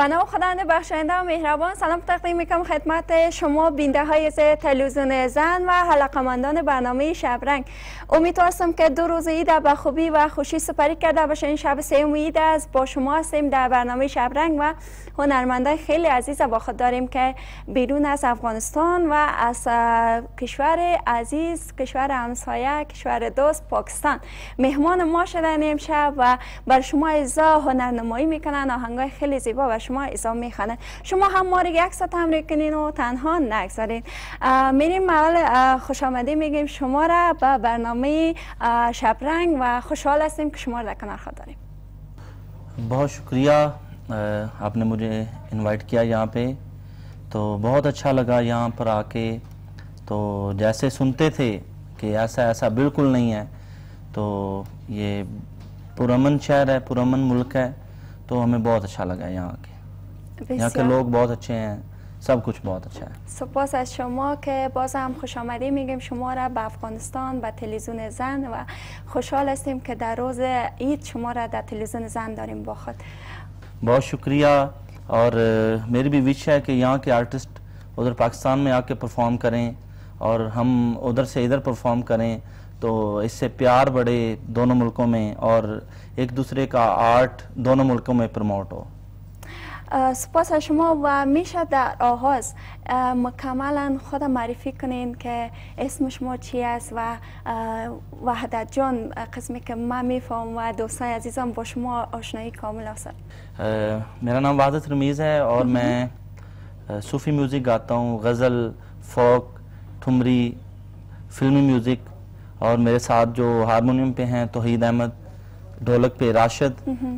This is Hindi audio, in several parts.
به نام خداوند بخشاینده و مهربان سلام تقدیم میکنم خدمت شما بیننده های تلویزیون زن و علاقه‌مندان برنامه شبرنگ. امیدوارم که دو روز عید به خوبی و خوشی سپری کرده باشین. شب سوم عید است، با شما هستیم در برنامه شبرنگ و هنرمندان خیلی عزیز با خود داریم که بیرون از افغانستان و از کشور عزیز، کشور همسایه، کشور دوست پاکستان مهمان ما شدن امشب و بر شما ایزا هنرنمایی میکنن، آهنگای خیلی زیبا و شما ایزا میخوانن. شما هم ما رو یک ساعت تمرین کنین و تنها نگذارین. میریم اول خوش آمدید میگیم شما را به برنامه شبرنگ و خوشحال هستیم که شما را در کنار خود داریم. बहुत शुक्रिया, आपने मुझे इनवाइट किया यहाँ पे, तो बहुत अच्छा लगा यहाँ पर आके। तो जैसे सुनते थे कि ऐसा ऐसा बिल्कुल नहीं है, तो ये पुरअमन शहर है, पुरअमन मुल्क है, तो हमें बहुत अच्छा लगा यहाँ आके। यहाँ के लोग बहुत अच्छे हैं, सब कुछ बहुत अच्छा है. سپاس از شما که باز هم خوش آمدید میگیم شما را به افغانستان به تلویزیون زن و خوشحال هستیم که در روز عید شما را در تلویزیون زن داریم با خود. बहुत शुक्रिया, और मेरी भी विश है कि यहाँ के आर्टिस्ट उधर पाकिस्तान में आके परफॉर्म करें और हम उधर से इधर परफॉर्म करें, तो इससे प्यार बढ़े दोनों मुल्कों में और एक दूसरे का आर्ट दोनों मुल्कों में प्रमोट हो. سپاس از شما و میشه در آغاز مکملا خود معرفی کنین که اسم شما چی است و وحدت جان قسمی که من میفهم و دوستای عزیزم با شما آشنایی کامل هستن. मेरा नाम वहादत रमीज़ है और मैं सूफ़ी म्यूज़िक गाता हूँ, गज़ल, फोक, ठुमरी, फिल्मी म्यूज़िक, और मेरे साथ जो हारमोनियम पे हैं तौहीद अहमद, ढोलक पे राशिद,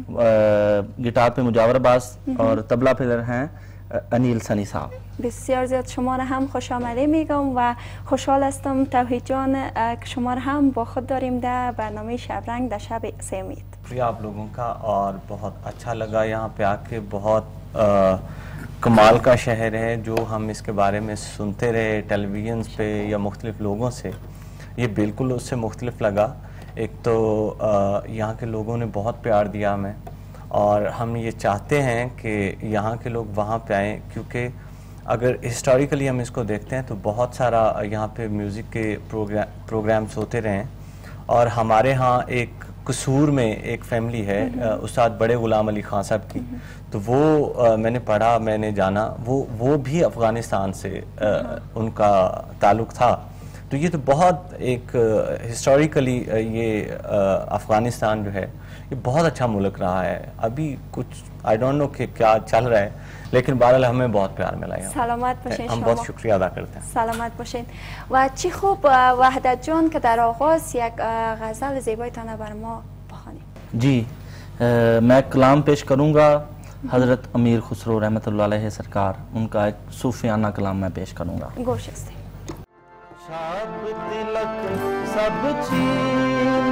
गिटार पे मुजावर अब्बास और तबला पे हैं अनिल सनी साहब. بسیار زیاد شما را هم خوش آمده میگم و خوشحال هستم توحید جان که شما را هم با خود داریم در برنامه شبرنگ در شب سوم عید. शुक्रिया आप लोगों का, और बहुत अच्छा लगा यहाँ पे आके. बहुत कमाल का शहर है, जो हम इसके बारे में सुनते रहे टेलीविज़न पे या मुख्तलिफ लोगों से, ये बिल्कुल उससे मुख्तलिफ लगा. एक तो यहाँ के लोगों ने बहुत प्यार दिया हमें, और हम ये चाहते हैं कि यहाँ के लोग वहाँ पे आएँ, क्योंकि अगर हिस्टोरिकली हम इसको देखते हैं तो बहुत सारा यहाँ पे म्यूज़िक के प्रोग्राम्स होते रहे हैं. और हमारे यहाँ एक कसूर में एक फैमिली है उस्ताद बड़े ग़ुलाम अली ख़ान साहब की, तो वो मैंने पढ़ा, मैंने जाना, वो भी अफ़गानिस्तान से उनका ताल्लुक़ था. तो ये तो बहुत एक हिस्टोरिकली ये अफ़गानिस्तान जो है ये बहुत अच्छा मुल्क रहा है. अभी कुछ आई डोंट नो कि क्या चल रहा है, लेकिन बहरहाल हमें बहुत प्यार मिला है. سلامت باشین हम شما. बहुत शुक्रिया अदा करते हैं. سلامت باشین. و چی خوب وحدت جان که در آغاز یک غزل زیبایتان بر ما بخوانید. जी, मैं कलाम पेश करूँगा हज़रत अमीर खुसरो रहमतुल्लाह अलैह सरकार, उनका एक सूफियाना कलाम मैं पेश करूँगा. گوش هستید. शाब तिलक सब छीन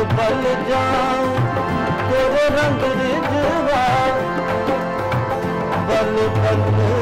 पल जाऊं तेरे रंग रिझवा, पल पल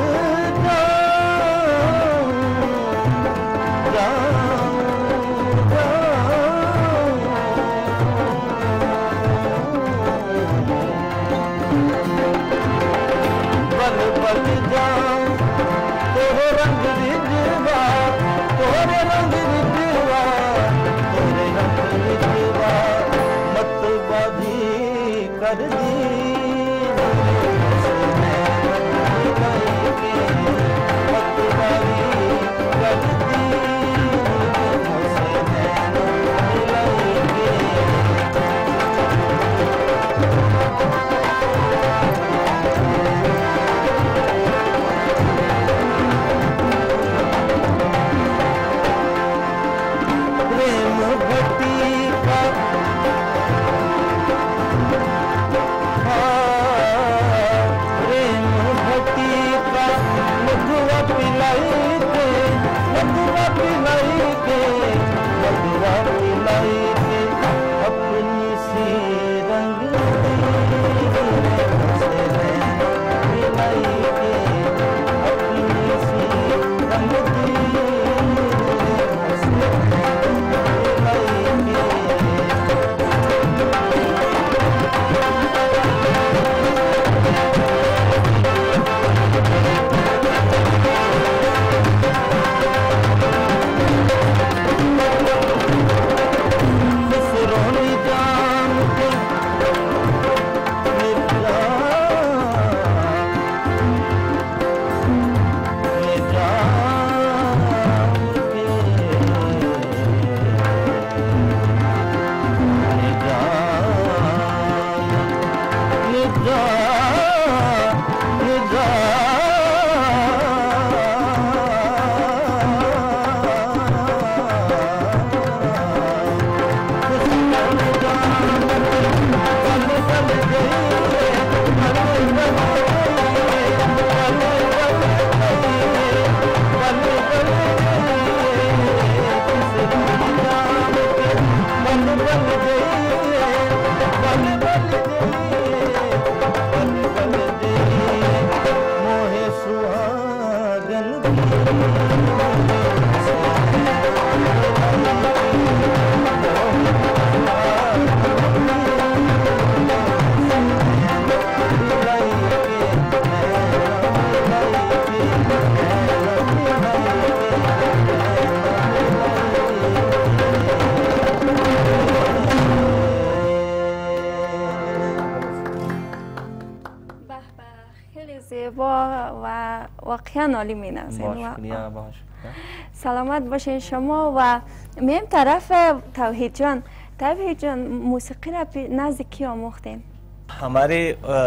واقعا عالی می نوزین. बहुत शुक्रिया. سلامت باشین شما. و میم طرف توحید جان. توحید جان موسیقی را نزد کی آموختین؟ हमारे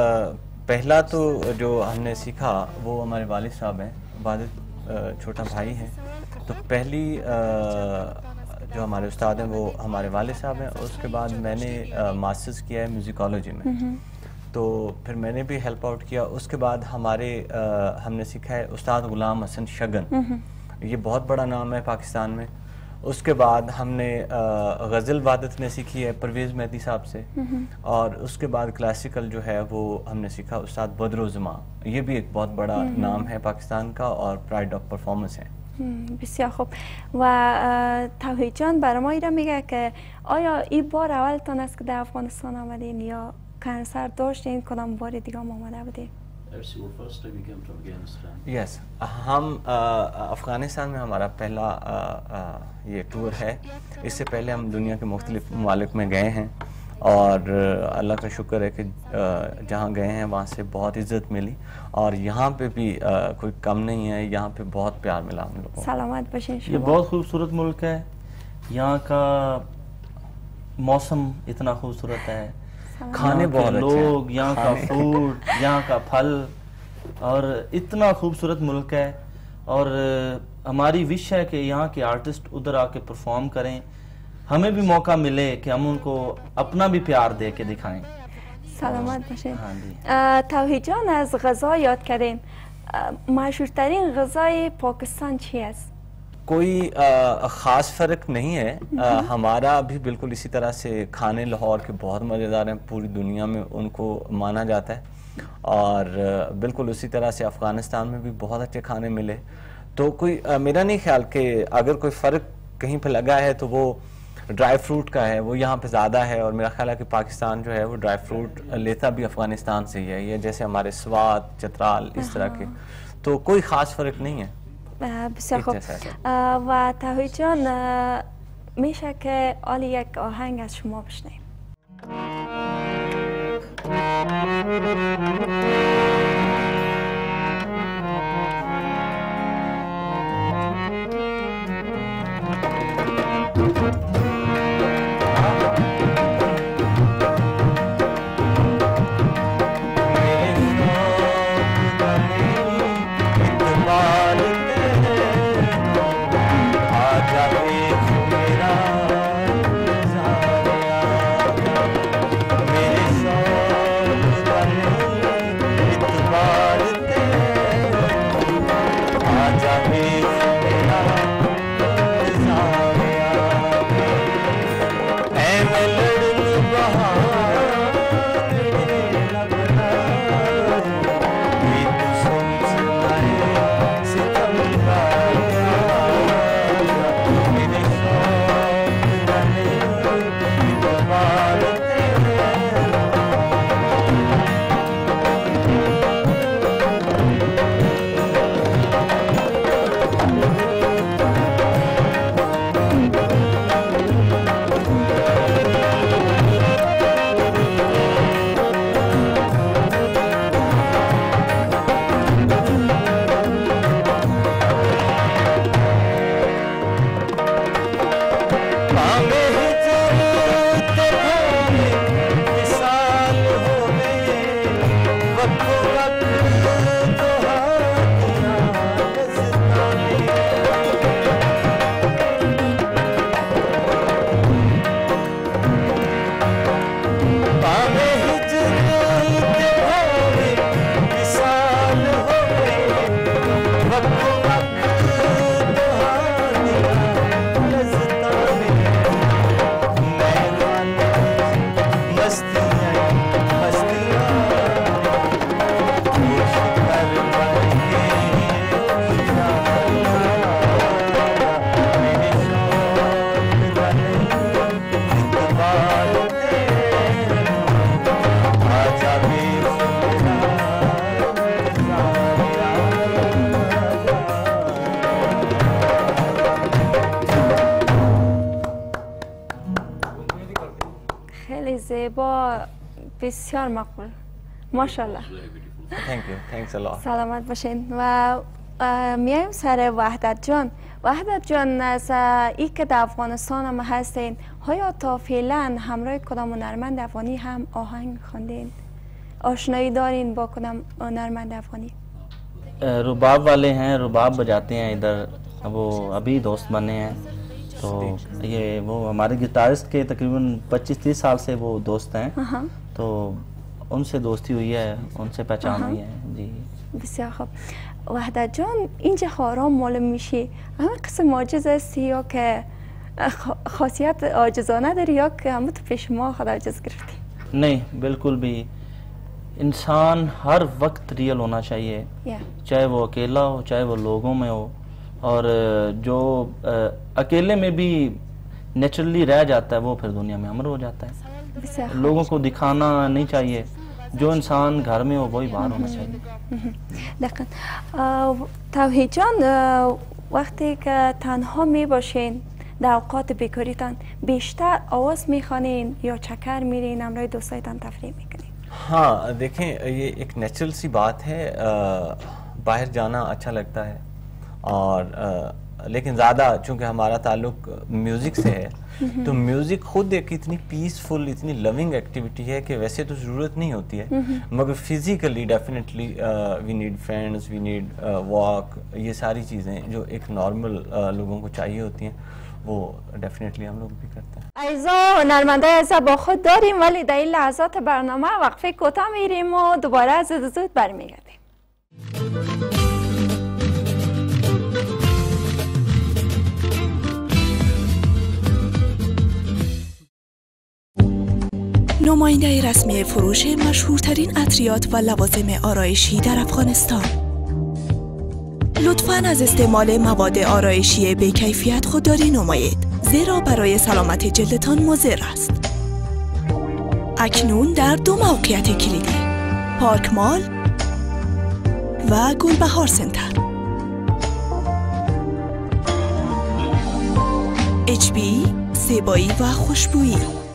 पहला तो जो हमने सीखा वो हमारे वालिद साहब हैं, वालिद छोटा भाई हैं, तो पहली जो हमारे उस्ताद हैं वो हमारे वालिद साहब हैं. उसके बाद मैंने मास्टर्स किया है म्यूजिकोलॉजी में, तो फिर मैंने भी हेल्प आउट किया. उसके बाद हमने सीखा है उस्ताद गुलाम हसन शगन, ये बहुत बड़ा नाम है पाकिस्तान में. उसके बाद हमने गज़ल वादत ने सीखी है परवेज़ मेहदी साहब से, और उसके बाद क्लासिकल जो है वो हमने सीखा उस्ताद बदरुज़्ज़मा, ये भी एक बहुत बड़ा नाम है पाकिस्तान का और प्राइड ऑफ परफॉर्मेंस है. بسیار خوب. و توحید جان برای ما ایران میگه که آیا این بار اولتان است که در افغانستان آمدین یا کنسر داشتین کدام بار دیگه هم آمده بودین؟ यस, हम अफ़गानिस्तान में हमारा पहला ये टूर है. इससे पहले हम दुनिया के मुख्तलिफ ममालिक में गए हैं और अल्लाह का शुक्र है कि जहाँ गए हैं वहाँ से बहुत इज़्ज़त मिली और यहाँ पे भी कोई कम नहीं है. यहाँ पे बहुत प्यार मिला हम लोगों को. सलामत बशीन. ये बहुत खूबसूरत मुल्क है. यहाँ का मौसम इतना खूबसूरत है, खाने बहुत अच्छे हैं, लोग, यहाँ का फूड, यहाँ का फल, और इतना खूबसूरत मुल्क है. और हमारी विश है कि यहाँ के आर्टिस्ट उधर आके परफॉर्म करें, हमें भी मौका मिले कि हम उनको अपना भी प्यार दे के दिखाएं. سلامت باشین. हाँ जी. توحید جان از غذا یاد کردین. مشهورترین غذای پاکستان چی است؟ कोई ख़ास फ़र्क नहीं है। हमारा भी बिल्कुल इसी तरह से खाने लाहौर के बहुत मज़ेदार हैं, पूरी दुनिया में उनको माना जाता है, और बिल्कुल उसी तरह से अफ़गानिस्तान में भी बहुत अच्छे खाने मिले। तो कोई मेरा नहीं ख्याल कि अगर कोई फ़र्क कहीं पे लगा है तो वो ड्राई फ्रूट का है, वो यहाँ पे ज़्यादा है, और मेरा ख्याल है कि पाकिस्तान जो है वो ड्राई फ्रूट लेता भी अफ़गानिस्तान से ही है, ये जैसे हमारे स्वाद, चतराल, इस तरह के, तो कोई ख़ास फ़र्क नहीं है। بسیار خوب. و توحید جان میشه که حالا یک آهنگ از شما بشنویم؟ زیبا، بسیار مقبول، ماشاءالله. سلامت باشین. و میایم سر وحدت جان. وحدت جان، از ای که در افغانستان هم هستین، آیا تا فعلا همراه کدام هنرمند افغانی هم آهنگ خواندین؟ آشنایی دارین با کدام هنرمند افغانی؟ रुबाब वाले हैं, रुबाब बजाते हैं इधर, वो अभी दोस्त बने हैं। तो ये वो हमारे गिटारिस्ट के तकरीबन 25-30 साल से वो दोस्त हैं, तो उनसे दोस्ती हुई है, उनसे पहचान हुई है जी. بسیار خوب. وحدت جان، اینجا آرام معلوم میشه همه قسم عاجز هستی یا که خاصیت عاجزانه داری یا که همه تو پیش ما خود عاجز گرفتی؟ नहीं, बिल्कुल भी. इंसान हर वक्त रियल होना चाहिए, चाहे वो अकेला हो चाहे वो लोगों में हो, और जो अकेले में भी नेचुरली रह जाता है वो फिर दुनिया में अमर हो जाता है. लोगों को दिखाना नहीं चाहिए, जो इंसान घर में हो वही बाहर होना चाहिए. دقیقاً. توحید جان، وقتی که تنها می باشین در اوقات بیکاریتان بیشتر آواز میخوانین یا چکر میرین همراه دوستایتان تفریح میکنین؟ हाँ देखें, ये एक नेचुरल सी बात है, बाहर जाना अच्छा लगता है, और लेकिन ज़्यादा चूँकि हमारा ताल्लुक म्यूज़िक से है, तो म्यूज़िक खुद एक इतनी पीसफुल, इतनी लविंग एक्टिविटी है कि वैसे तो ज़रूरत नहीं होती है, मगर physically definitely we need friends, we need walk, ये सारी चीज़ें जो एक नॉर्मल लोगों को चाहिए होती हैं वो डेफिनेटली हम लोग भी करते हैं. ایزا هنرمندای از با خود داریم، ولی در این لحظات برنامه وقفه کوتاه میریم و دوباره زود برمیگردیم. نماینده رسمی فروش مشهورترین عطریات و لوازم آرایشی در افغانستان. لطفاً از استعمال مواد آرایشی بی‌کیفیت خودداری نمایید، زیرا برای سلامت جلدتان مضر است. اکنون در 2 موقعیت کلیدی، پارک مال و گلبهار سنتر. HB زیبایی و خوشبویی.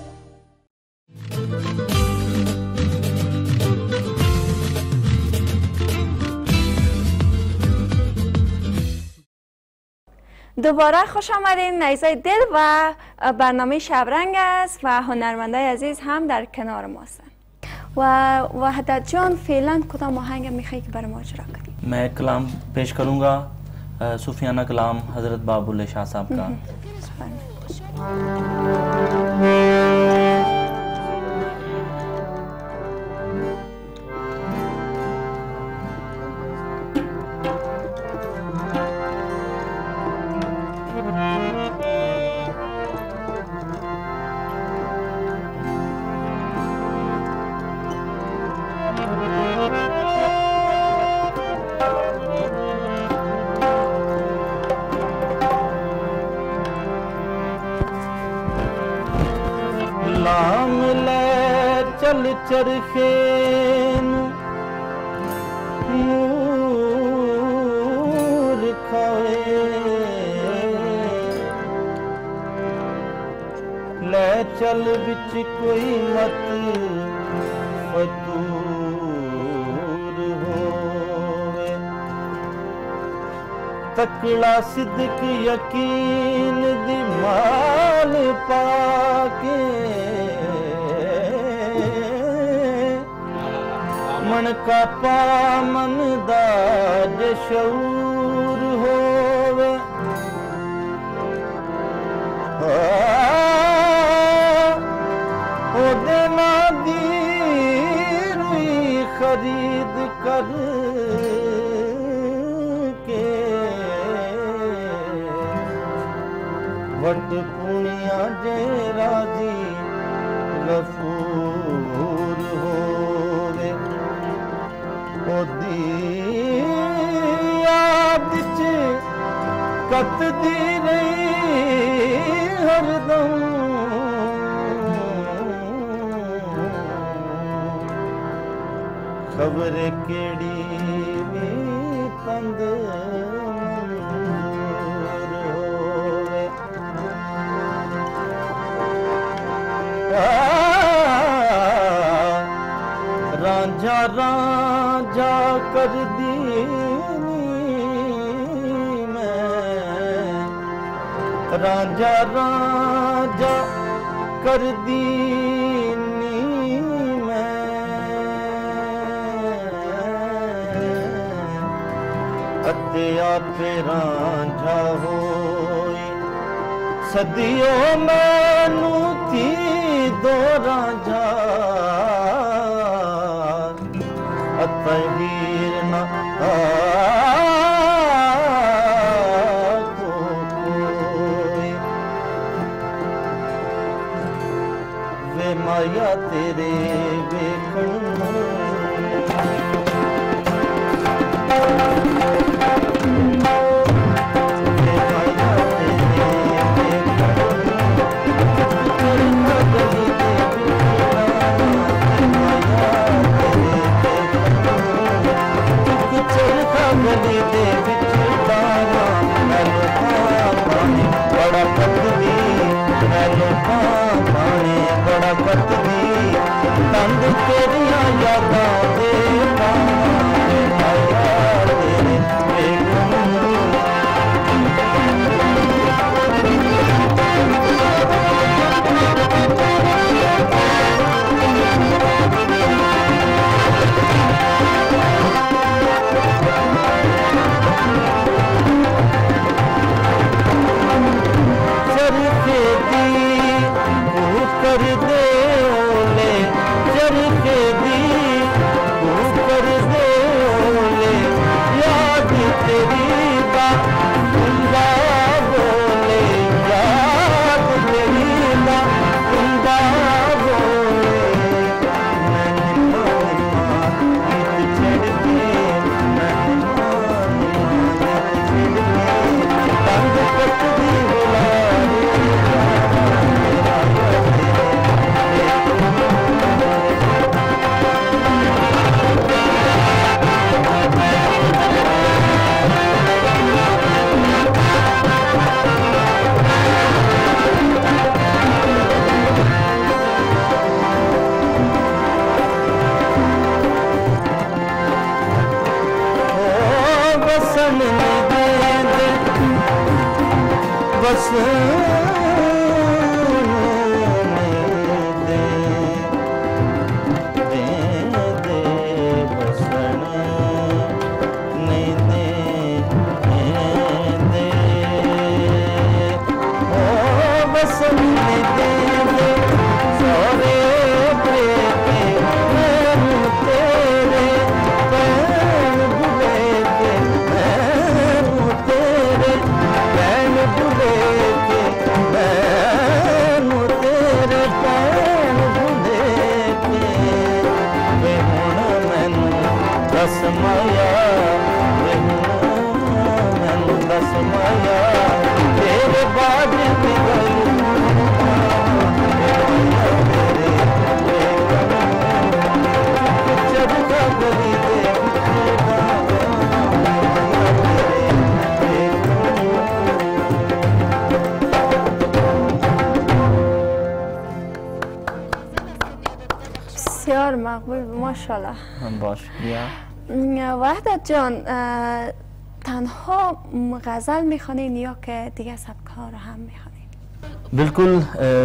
دوباره خوش آمدین. نیزه دل و برنامه شبرنگ است و هنرمندای عزیز هم در کنار ما هستند. و وحدت جان فعلا کدام آهنگ میخوای که برای ما اجرا کنی؟ मैं कलाम पेश करूँगा सूफियाना कलाम हज़रत बाबुल्ले शाह साहब का। लाम ले चल चरखे नूर खाए ले चल बिच कोई मत फतूर होवे तकड़ा सिद्क यकीन दी माल पाके मन का पामन दा शऊर होवे ओ देना दी रुई खरीद कर के वट पुनिया जे राजी गफूर होवे ओ याद च कतदी रही हरदम खबर केड़ी भी तंद होवे रांझा रांझा कर दीनी मैं रांझा रांझा कर दीनी मैं अत्या पे रांझा होई सदियों मैनू थी दो रांझा तहीर न कोई वे माया तेरे बड़ा पतली तंग तेरिया यादा بسیار مقبول، ماشاءالله. बहुत शुक्रिया. وحدت جان، تنها غزل میخوانین یا که دیگه سبک‌ها رو هم میخوانین؟ बिल्कुल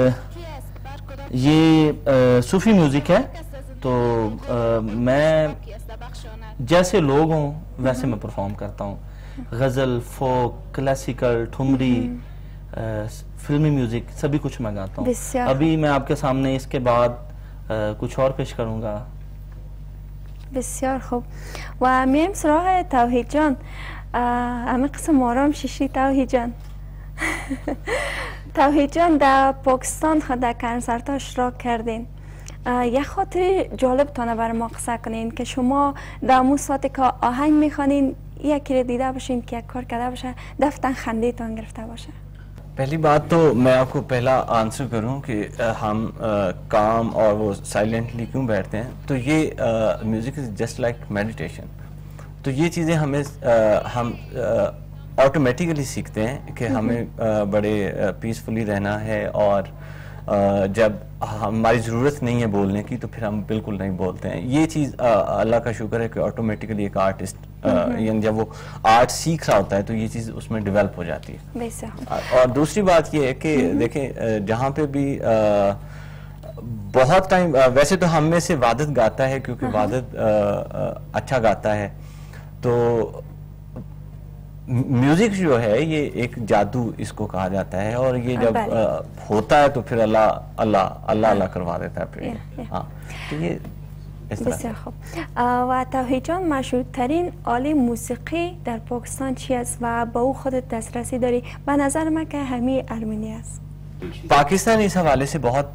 ये सूफी म्यूज़िक है, तो मैं जैसे लोग हों वैसे मैं परफॉर्म करता हूँ. गज़ल, फोक, क्लासिकल, ठुमरी, फिल्मी म्यूज़िक सभी कुछ मैं गाता हूँ. अभी मैं आपके सामने इसके बाद कुछ और पेश करूँगा. بسیار خوب. و میریم سراغ توحید جان. همه قسم آرام شیشی توحید جان. توحید جان در پاکستان خود در کنسرت اشتراک کردین. یک خاطر جالب تانه برای ما قصه کنین که شما در امون ساعتی که آهنگ میخوانین یکی رو دیده باشین که یک کار کرده باشه دفتن خنده تان گرفته باشه. पहली बात तो मैं आपको पहला आंसर करूं कि हम काम और वो साइलेंटली क्यों बैठते हैं. तो ये music is just like meditation. तो ये चीज़ें हमें हम ऑटोमेटिकली सीखते हैं कि हमें बड़े पीसफुली रहना है, और जब हमारी ज़रूरत नहीं है बोलने की तो फिर हम बिल्कुल नहीं बोलते हैं. ये चीज़ अल्लाह का शुक्र है कि ऑटोमेटिकली एक आर्टिस्ट यानी जब वो आर्ट सीख रहा होता है तो ये चीज़ उसमें डेवलप हो जाती है. और दूसरी बात ये है कि देखें, जहाँ पे भी बहुत टाइम, वैसे तो हम में से वादत गाता है क्योंकि वादत अच्छा गाता है. तो म्यूजिक जो है ये एक जादू इसको कहा जाता है, और ये जब होता है तो फिर अल्लाह अल्लाह अल्लाह अल्लाह करवा देता है फिर. हाँ, तो ये بسیار خوب. و توحید جان، مشهورترین آله موسیقی در پاکستان چی است و با او خودت دسترسی داری؟ به نظر من که همین ارمنی است. पाकिस्तान इस हवाले से बहुत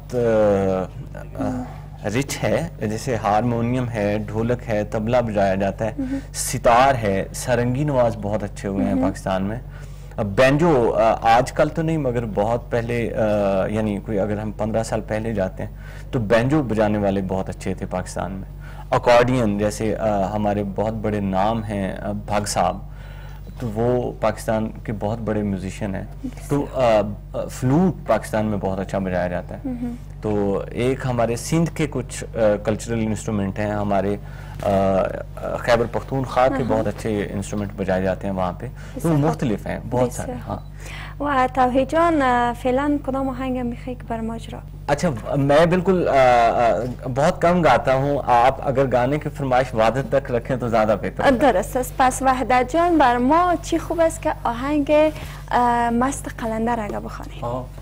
रिच है. जैसे हारमोनियम है, ढोलक है, तबला बजाया जाता है, सितार है, सारंगी नवाज बहुत अच्छे हुए हैं पाकिस्तान में. बैंजो आजकल तो नहीं मगर बहुत पहले, यानी कोई अगर हम 15 साल पहले जाते हैं तो बैंजो बजाने वाले बहुत अच्छे थे पाकिस्तान में. अकॉर्डियन जैसे हमारे बहुत बड़े नाम हैं भाग साहब, तो वो पाकिस्तान के बहुत बड़े म्यूजिशियन हैं. तो फ्लूट पाकिस्तान में बहुत अच्छा बजाया जाता है. तो एक हमारे सिंध के कुछ कल्चरल इंस्ट्रूमेंट हैं, हमारे खैबर पख्तूनख्वा के बहुत अच्छे इंस्ट्रूमेंट बजाए जाते हैं वहाँ पे. तो मुख्तलिफ हैं बहुत सारे. हाँ. و توحید جان، فعلا کدام آهنگ میخوای که بر ما اجرا؟ अच्छा, मैं बिल्कुल बहुत कम गाता हूँ. आप अगर गाने की फरमाइश वादत तक रखें तो ज़्यादा बेहतर. درست است. پس وحدت جان، بر ما چی خوب است که آهنگ مست قلندر اگه بخوانید.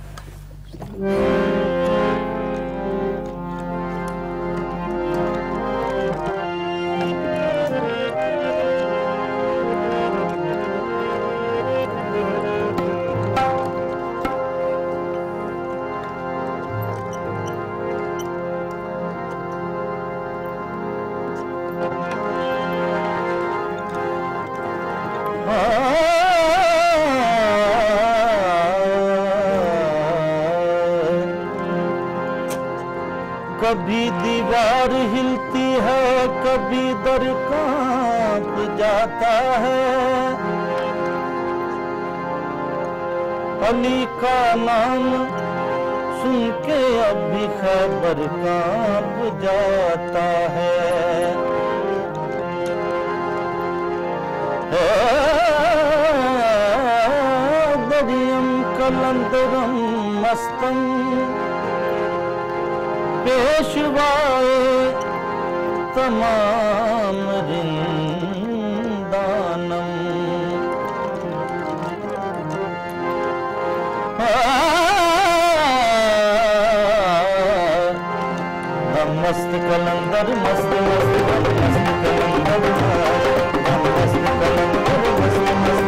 कभी दीवार हिलती है, कभी दर कांप जाता है. अली का नाम सुन के अब भी खैबर कांप जाता है. दरियम कलंदरम मस्तम पेशवाए तमाम रिंदानम. मस्त कलंदर मस्त मस्त मस्त कलंदर मस्त कलंदर मस्त मस्त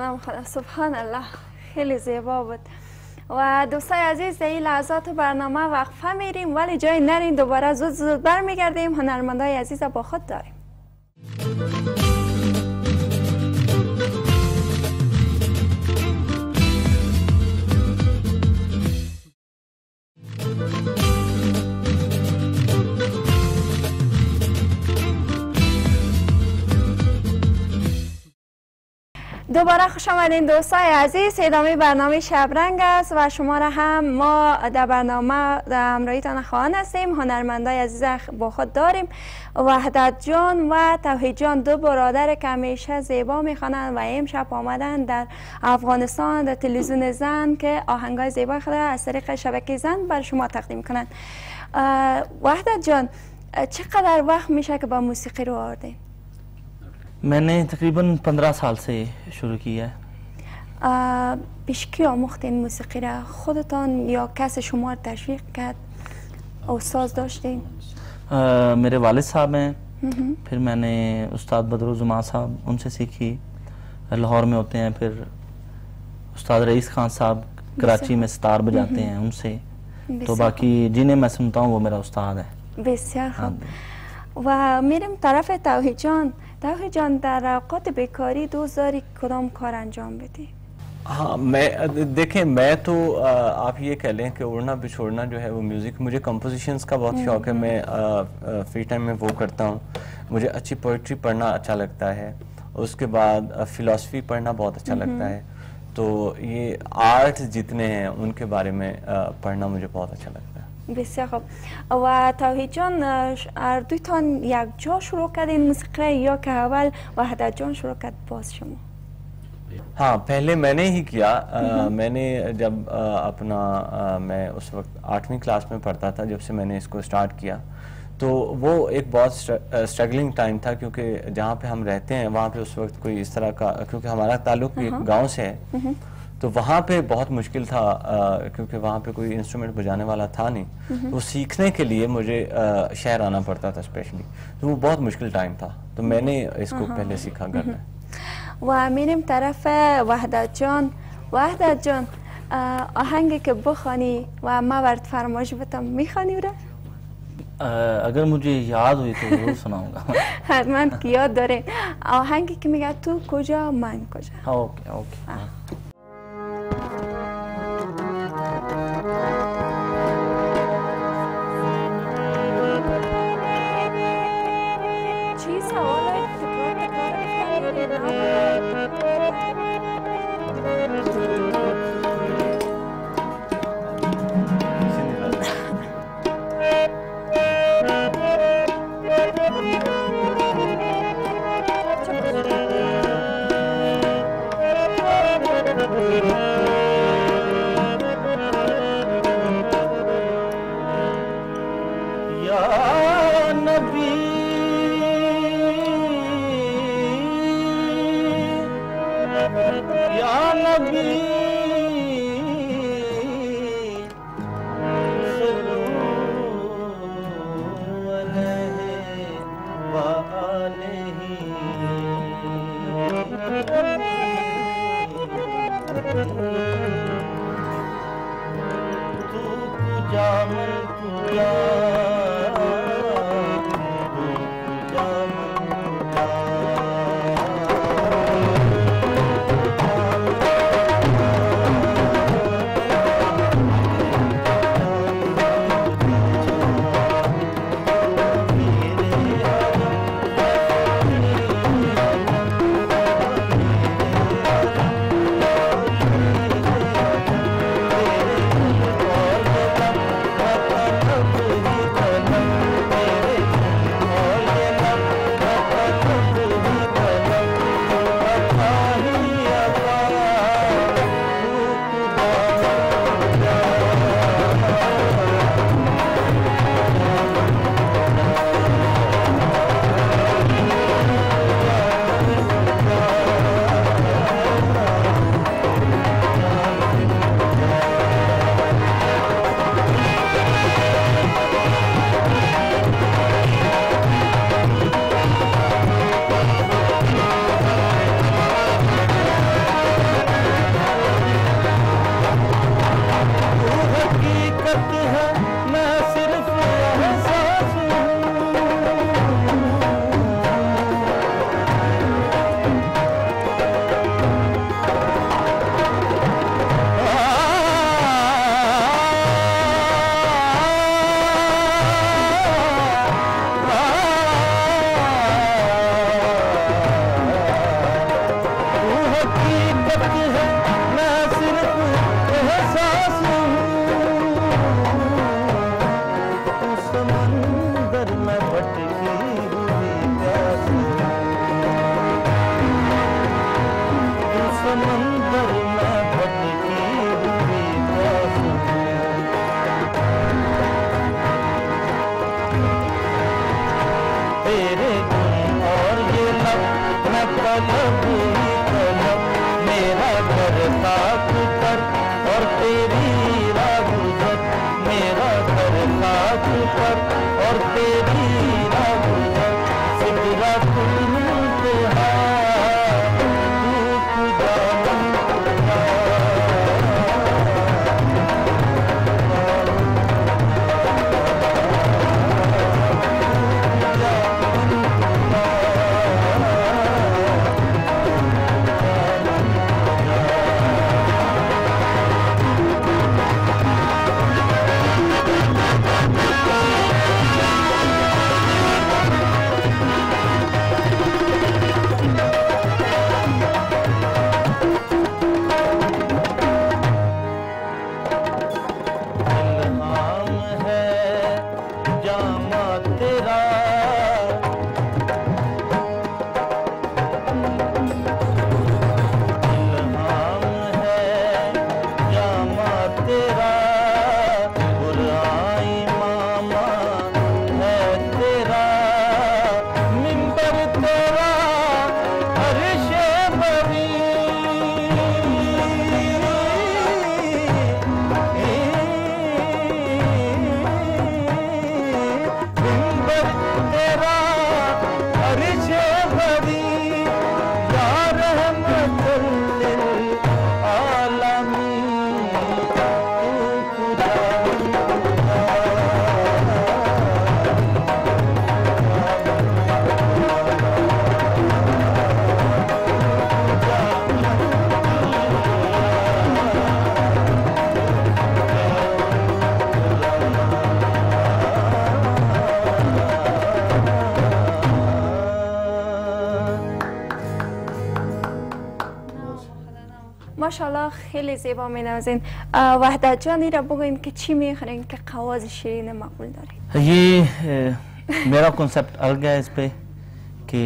بنام خدا. سبحان الله، خیلی زیبا بود. و دوستای عزیز، در این لحظات برنامه وقفه میریم، ولی جای نرین، دوباره زود برمیگردیم. هنرمندای عزیز با خود داریم. دوباره خوش آمدین دوستای عزیز. ادامه برنامه شبرنگ است و شما را هم ما در برنامه در همراهیتان خواهان هستیم. هنرمندای عزیز با خود داریم. وحدت جان و توحید جان، دو برادر که همیشه زیبا میخوانند و امشب آمدن در افغانستان در تلویزیون زن که آهنگای زیبا خود از طریق شبکه زن بر شما تقدیم کنند. وحدت جان، چقدر وقت میشه که با موسیقی رو آوردین؟ मैंने तकरीबन 15 साल से शुरू की है. پیش کی آموختین موسیقی را؟ خودتان یا کس شما را تشویق کرد؟ استاد داشتین؟ मेरे वालिद साहब हैं, फिर मैंने उस्ताद बदरुज़्ज़मान साहब उनसे सीखी, लाहौर में होते हैं. फिर उस्ताद रईस खान साहब कराची में सितार बजाते हैं, उनसे. तो बाकी जिन्हें मैं सुनता हूँ वो मेरा उस्ताद है. بسیار خوب. و میریم طرف توحید جان. توحید جان، در اوقات بیکاری دوست داری کدام کار انجام بدی؟ हाँ, देखें मैं तो आप ये कह लें कि उड़ना बिछोड़ना जो है वो म्यूज़िक, मुझे कंपोजिशंस का बहुत शौक़ है. मैं फ्री टाइम में वो करता हूँ. मुझे अच्छी पोइट्री पढ़ना अच्छा लगता है. उसके बाद फ़िलासफ़ी पढ़ना बहुत अच्छा लगता है. तो ये आर्ट जितने हैं उनके बारे में पढ़ना मुझे बहुत अच्छा लगता है. بسیار خوب. و توحید جان، هر دویتان یک جا شروع کردین موسیقی یا که اول وحدت جان شروع کرد باز شما؟ हाँ, पहले मैंने ही किया. मैंने जब मैं उस वक्त 8वीं क्लास में पढ़ता था, जब से मैंने इसको स्टार्ट किया. तो वो एक बहुत स्ट्रगलिंग टाइम था, क्योंकि जहाँ पे हम रहते हैं वहाँ पे उस वक्त कोई इस तरह का, क्योंकि हमारा ताल्लुक एक गांव से है, तो वहाँ पे बहुत मुश्किल था, क्योंकि वहाँ पे कोई इंस्ट्रूमेंट बजाने वाला था नहीं. वो सीखने के लिए मुझे शहर आना पड़ता था स्पेशली. तो वो बहुत मुश्किल टाइम था, तो मैंने इसको पहले सीखा घर में. و میریم طرف وحدت جان. وحدت جان، آهنگی که بخوانی و ما برات فرمایش بدم میخوانی را؟ अगर मुझे याद हुई तो ज़रूर सुनाऊंगा. حتما که یاد داره. آهنگی که میگه تو کجا من کجا. اوके اوके. हकीकत है मैं सिर्फ एहसास हूँ समंदर में भटकी हुई प्यास समंदर में भटकी हुई प्यास तेरे गुण और ये लब मैं तलब ही तलब मेरा घर खाक पर और तेरी राह गुजर मेरा घर खाक पर और तेरी राह गुजर सिगरा तुम पे ماشاءالله خیلی زیبا می‌نوازین. وحدت جان این را بگوین که چی می‌خورین که قواز شیرین مقبول دارین؟ ये मेरा कॉन्सेप्ट अलग है इस पे कि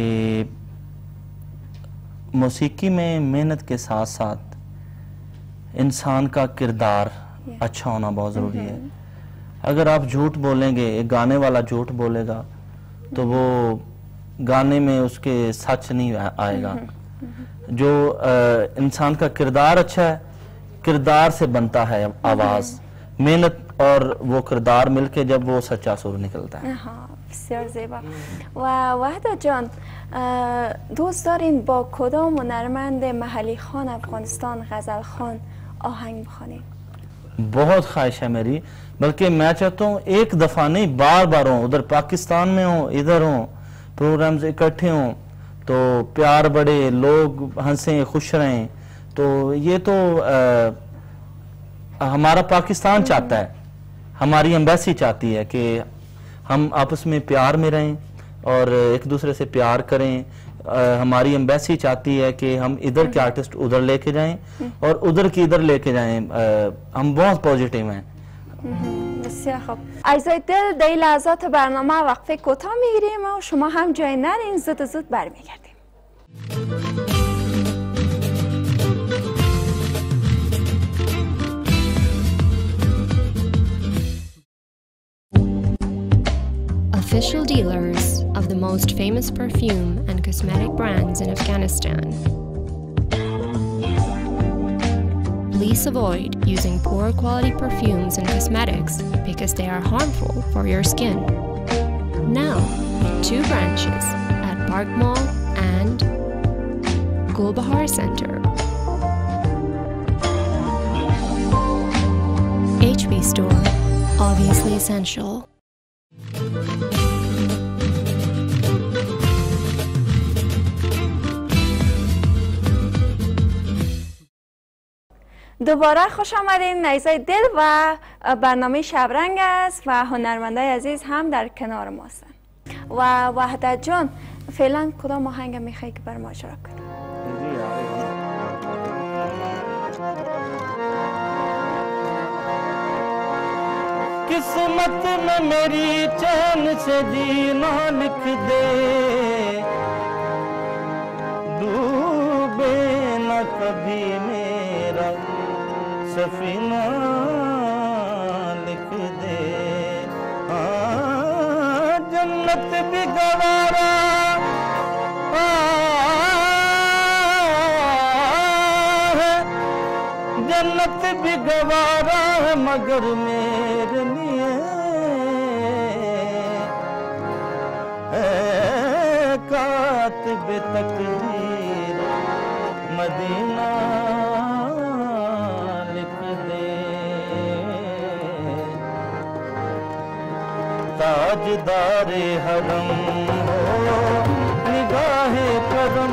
मौसीकी में मेहनत के साथ साथ इंसान का किरदार अच्छा होना बहुत ज़रूरी है। अगर आप झूठ बोलेंगे, एक गाने वाला झूठ बोलेगा तो वो गाने में उसके सच नहीं आएगा। जो इंसान का किरदार अच्छा है, किरदार से बनता है आवाज़, मेहनत और वो किरदार मिलके जब वो सच्चा सुर निकलता है। بسیار زیبا. و وحدت جان دوست دارین با کدام هنرمند محلی خوان افغانستان غزل خوان آهنگ بخوانید؟ बहुत ख्वाहिश है मेरी, बल्कि मैं चाहता हूँ एक दफ़ा नहीं बार बार हो, उधर पाकिस्तान में हो, इधर हो, प्रोग्राम्स इकट्ठे हों तो प्यार बढ़े, लोग हंसें, खुश रहें। तो ये तो हमारा पाकिस्तान चाहता है, हमारी एम्बेसी चाहती है कि हम आपस में प्यार में रहें और एक दूसरे से प्यार करें। हमारी एम्बेसी चाहती है कि हम इधर के आर्टिस्ट उधर लेके जाएं और उधर की इधर लेके जाएं। हम बहुत पॉजिटिव हैं। بسیار خوب. اعضای دل در این لحظات برنامه وقفه کوتاه میگیریم و شما هم جای نرین، زود برمیگردیم. Official dealers of the most famous perfume and cosmetic brands in Afghanistan. Please avoid using poor quality perfumes and cosmetics because they are harmful for your skin. Now, 2 branches at Park Mall and Gulbahar Center. HB Store, obviously essential. دوباره خوش آمدین. اعضای دل و برنامه شبرنگ است و هنرمندای عزیز هم در کنار ما هستند. و وحدت جان فعلا کدام آهنگ میخوای که بر ما اجرا کنی؟ किस्मत में मेरी चैन से जीना लिख दे, डूबे न कभी मेरा सफीना लिख दे। जन्नत भी गवारा है, जन्नत भी गवारा है मगर मेरे लिए है कातिब तकदीर मदीना लिख दे। ताजदारे हरम हो निगाहे करम,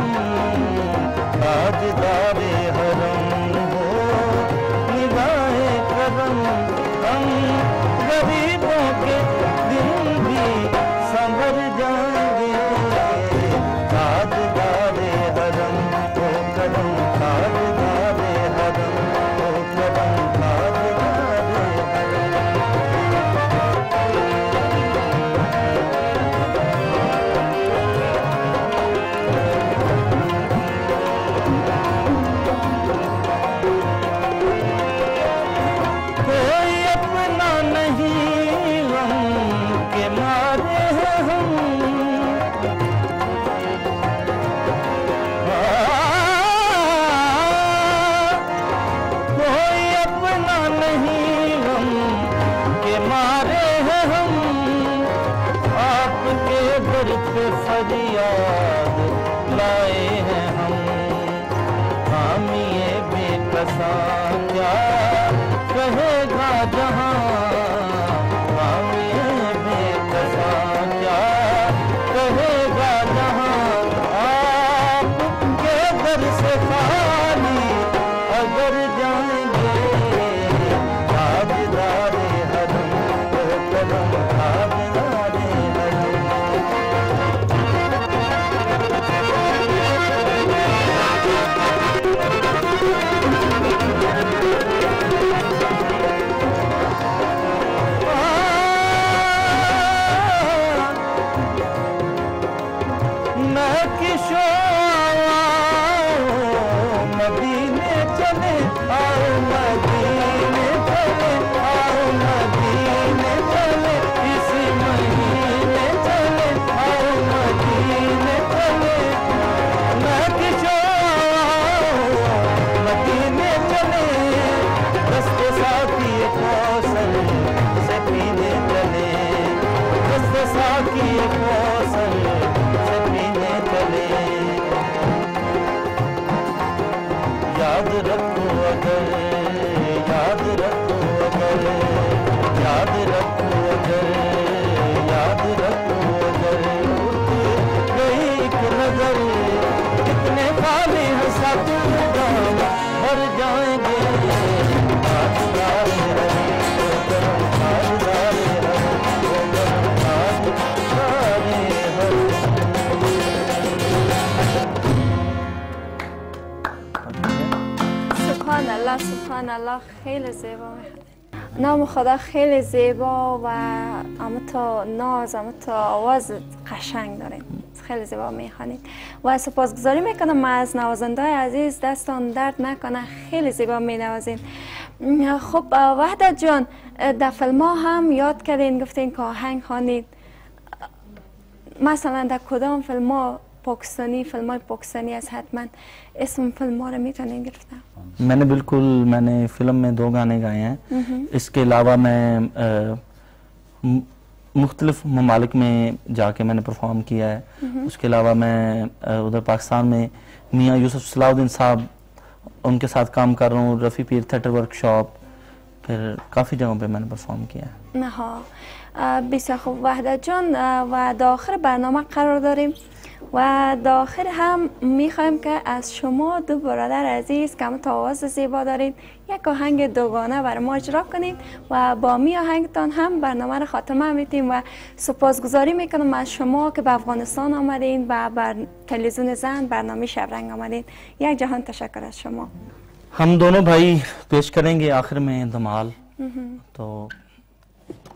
ताजदारे हरम हो निगाहे करम, हम गरीबों के दिन भी संभल जाएंगे। ताजदारे हरम हो करम, ताजदारे हरम हो करम, ताजदारे हरम। फरियाद लाए हैं हम, हामिए बेकसा क्या कहेगा जहां, हामिए बेकसा क्या कहेगा जहां। आपके दर से खाली अगर जाएंगे, ताजदारे हरम को कदम, ताजदारे हरम। मदीने चले आओ, मदीने चले आओ, मदीने चले इसी महीने चले आओ, मदीने चले। मैं किशोर मदीने चले, रस्ते साथी कौशल से पीने चले, रस्ते साथी कौशल से पीने चले। याद रखो अगर, याद रखो अगर, याद रखो अगर, याद रखो अगर उठ गई एक नजर, कितने खाली है सब भर जाएंगे। ताजदारे हरम को करम, ताजदारे हरम को करम, ताजदारे हरम। سبحان الله سبحان الله، خیلی زیبا میخواد. نام خدا خیلی زیبا و اما تا ناز اما تا آواز قشنگ داریم، خیلی زیبا میخوانید و سپاسگزاری میکنم از نوازنده عزیز، دستان درد نکنه، خیلی زیبا مینوازین. خب وحدت جان، در فیلم ها هم یاد کردین گفتین که آهنگ خوانید، مثلا در کدام فیلم ها پاکستانی، فیلم های پاکستانی از حتما اسم فیلم ها رو میتونین گرفتم؟ मैंने फिल्म में 2 गाने गाए हैं। इसके अलावा मैं मुख्तलिफ ममालिक में जाके मैंने परफॉर्म किया है। उसके अलावा मैं उधर पाकिस्तान में मियाँ यूसुफ सलाउद्दीन साहब, उनके साथ काम कर रहा हूँ, रफ़ी पीर थिएटर वर्कशॉप, फिर काफ़ी जगहों पे मैंने परफॉर्म किया है। بسیار خوب وحدت جان، و داخل برنامه قرار داریم و داخل هم میخوایم که از شما دو برادر عزیز که همه آواز زیبا دارید یک آهنگ دوگانه بر ما اجرا کنید و با می آهنگتان هم برنامه رو خاتمه میتیم و سپاسگزاری میکنم از شما که به افغانستان آمدین و بر تلویزیون زن برنامه شبرنگ آمدین. یک جهان تشکر از شما. हम दोनों भाई पेश करेंगे आखिर में धमाल। तो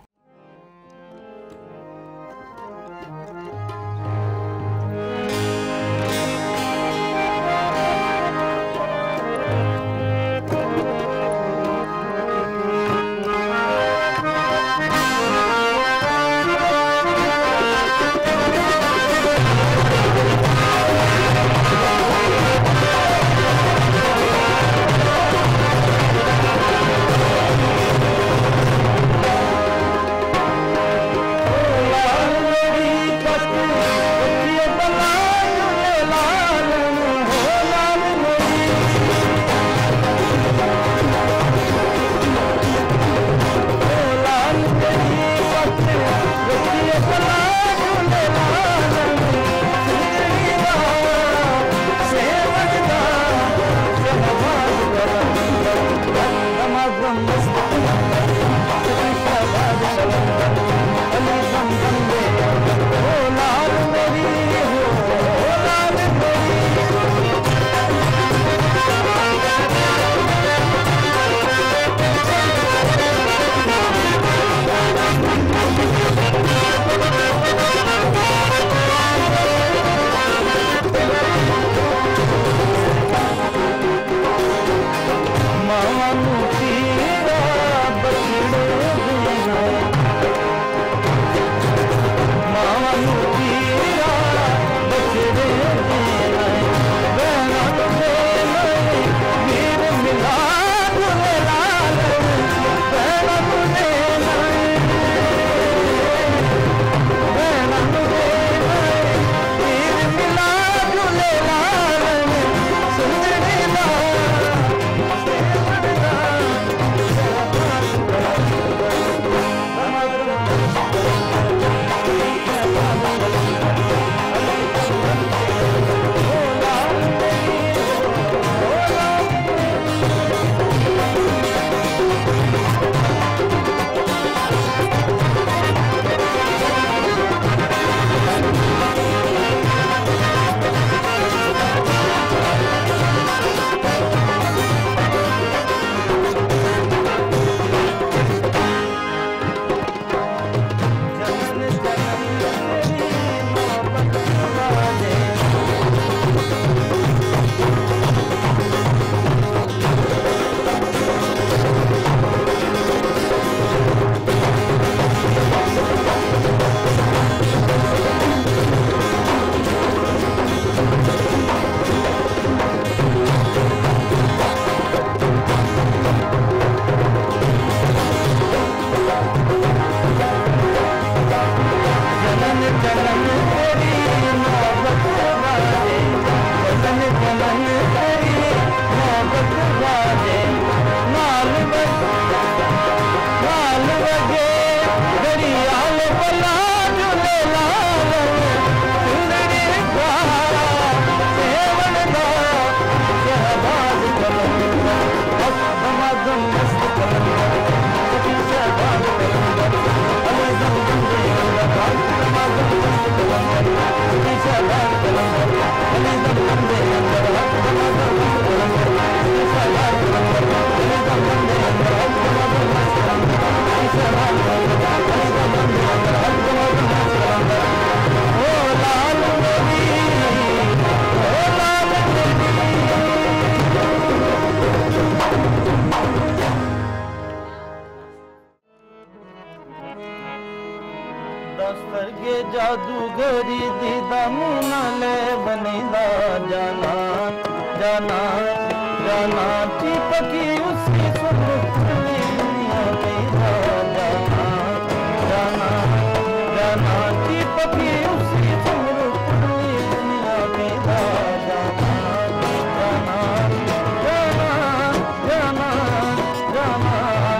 दस्तरगे जादूगरी दीदा मीनाले बनीदा जाना जाना जाना चिपकी उसकी सुर्खी दुनिया पैदा जाना जाना जाना चिपकी उसकी सुर्खी दुनिया पैदा जाना जाना जाना जाना जाना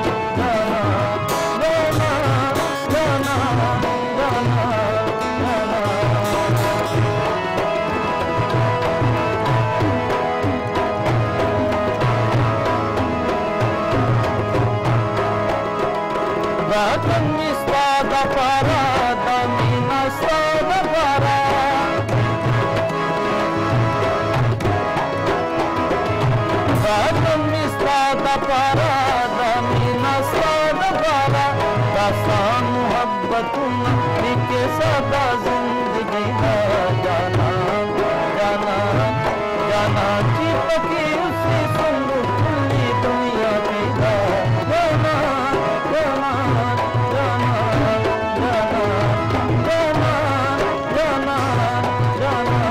सदा जिंदगी जाना जाना जाना चिपकी उसी सुंदर दुनिया पैदा जाना जाना जाना जाना जाना जाना जाना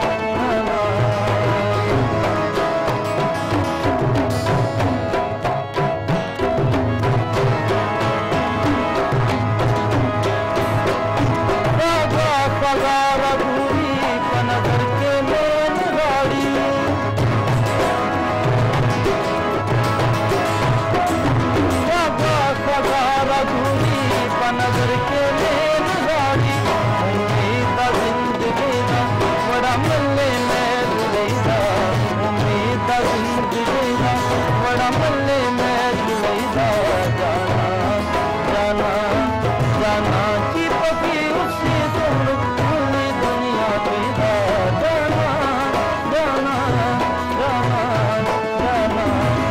नजर के लेन गाड़ी उम्मीद जिंदगी दा बड़ा मल्ले में दुलैदा उम्मीद जिंदगी दा बड़ा मल्ले में दुलैदा जाना जाना जाना चिपकी उसी पूरी दुनिया पैदा जाना जाना जाना जाना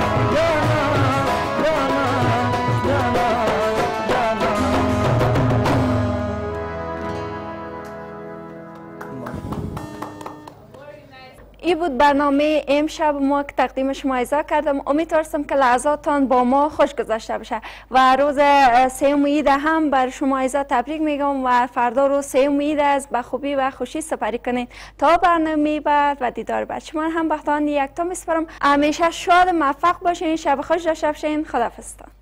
जाना जाना जाना این بود برنامه امشب ما که تقدیم شما ایزا کردم. امیدوارم که لحظاتان با ما خوش گذشته بشه و روز سوم عید هم بر شما ایزا تبریک میگم و فردا روز سوم عید از به خوبی و خوشی سپری کنید. تا برنامه بعد و دیدار بعد شما هم بختان یکتا میسپارم. همیشه شاد موفق باشین، شب خوش داشته باشین. خداحافظ.